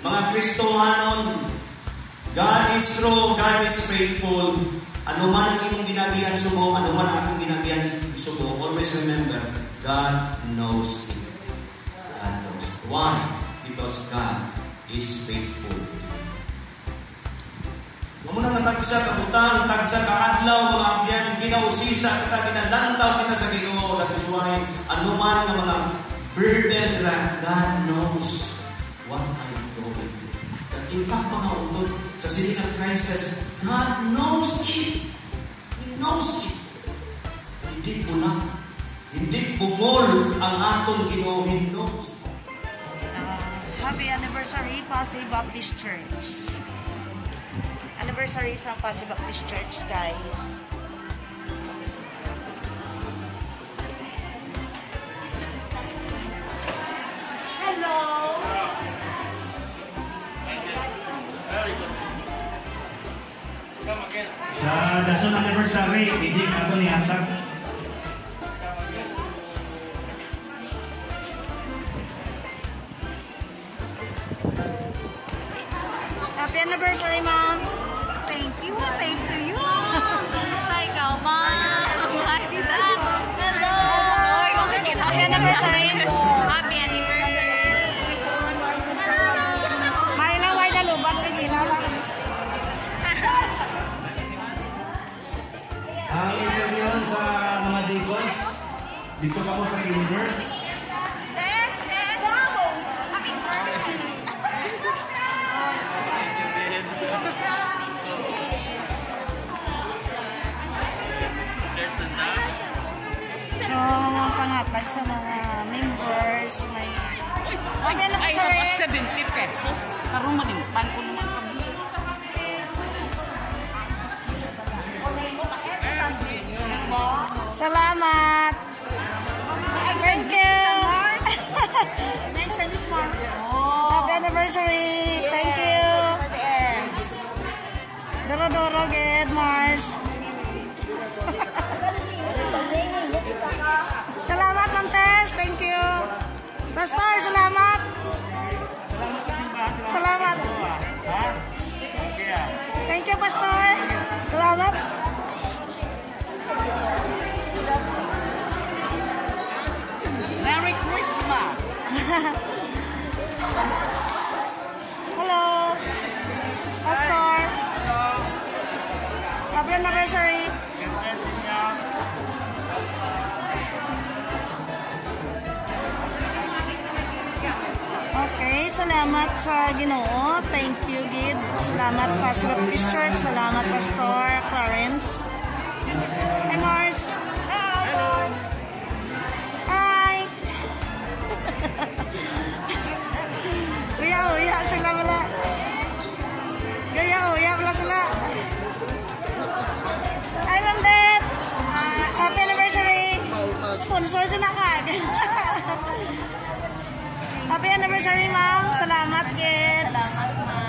Mga Kristohanon, God is true, God is faithful. Ano man ang inyong ginagihan subo, ano man ang akong ginagihan subo, always remember, God knows it. God knows it. Why? Because God is faithful. Muna nga tagsa kabutang, tagsa kaadlaw, mga abyan, ginausisa kita, ginalantaw kita sa Ginoo. That is why, ano man nga mga burden nila, God knows what I am going through. In fact, mga utod, sa silingang crisis, God knows it. He knows it. Hindi bunak. Hindi bungol ang atong Ginoo. He knows. Happy anniversary, Pasay Baptist Church. Anniversary sa Pasay Baptist Church, guys. Hello! Sa dason anniversary, hindi ako nihatag. Happy anniversary, Mom! Thank you. Same to you. Basta ikaw, Ma. Hi, Tita. Hello. Happy anniversary! Happy anniversary. Marina, why na lubat? Pagina lang. Ang interview sa mga deacons, dito ka po sa Kimber. So, pangatag sa mga members, may... Happy Ay, anniversary! 70 pesos. Karong malimpan ko naman kami. Salamat! Thank you! Next time is more. Happy anniversary! Thank you! Doro-doro, good, Mars! Salamat, Ma'am Tess! Thank you! Pastor, salamat! Salamat! Thank you, Pastor! Salamat! Merry Christmas! Hello! Pastor! Happy anniversary! Okay, salamat sa Ginoo. Thank you, Gid. Salamat, Pastor Baptist Church. Salamat, Pastor Clarence. Hi, Mars. Hello. Hi. Uya sila wala. Uya wala sila. Hi, Ma'am Det. Happy anniversary. Sponsor sila kag. Happy anniversary, Ma'am. Salamat, Gid. Salamat, Ma.